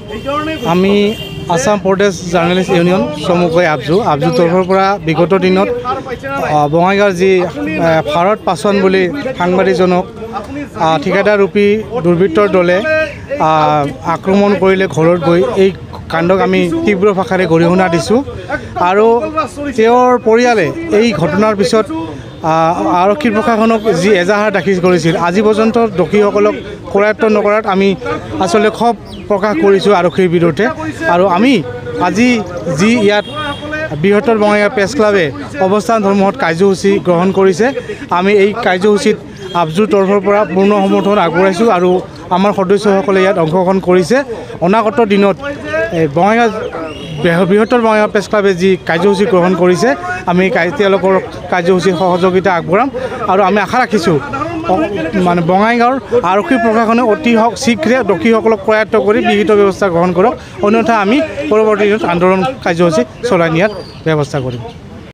আমি আসাম প্ৰদেশ journalist union চমুকৈ আপজু তৰফৰ পৰা বিগত দিনত বঙাইগাঁৱৰ যি ভাৰত পাচন বুলি সাংবাদিকজনক ঠিকাদাৰ ৰূপী দুৰ্বৃত্তৰ দলে আক্ৰমণ কৰিলে ঘৰত গৈ এই কাণ্ডক আমি তীব্ৰ ভাষাৰে গৰিহণা দিছোঁ আৰু তেওঁৰ পৰিয়ালে এই ঘটনাৰ পিছত আৰক্ষী প্ৰশাসনক যি এজাহাৰ দাখিল কৰিছিল আজি পৰ্যন্ত দোষীসকলক কৰায়ত্ব নকৰাত আমি আচলতে ক্ষোভ প্ৰকাশ কৰিছোঁ আৰক্ষীৰ বিৰুদ্ধে আৰু আমি আজি যি ইয়াত বৃহত্তৰ বঙাইগাঁও প্ৰেছ ক্লাবে অৱস্থান ধৰ্মত কাৰ্যসূচী গ্ৰহণ কৰিছে আমি এই কাৰ্যসূচীত আপজুৰ তৰফৰ পৰা পূৰ্ণ সমৰ্থন আগবঢ়াইছোঁ আৰু আমাৰ সদস্যসকলে ইয়াত অংশগ্ৰহণ কৰিছে অনাগত দিনত বঙাইগাঁও বৃহত্তৰ বঙাইগাঁও প্ৰেছ ক্লাবে যি কাৰ্যসূচী গ্ৰহণ কৰিছে আমি তেওঁলোকৰ কাৰ্যসূচী সহযোগিতা আগবঢ়াম আৰু আমি আশা ৰাখিছোঁ মানে বঙাইগাঁৱৰ আৰক্ষী প্ৰশাসনে অতি শীঘ্ৰে দোষীসকলক কৰায়ত্ব কৰি বিহিত ব্যৱস্থা গ্ৰহণ কৰক অন্যথা আমি পৰৱৰ্তী দিনত আন্দোলন কাৰ্যসূচী চলাই নিয়াৰ ব্যৱস্থা কৰিম।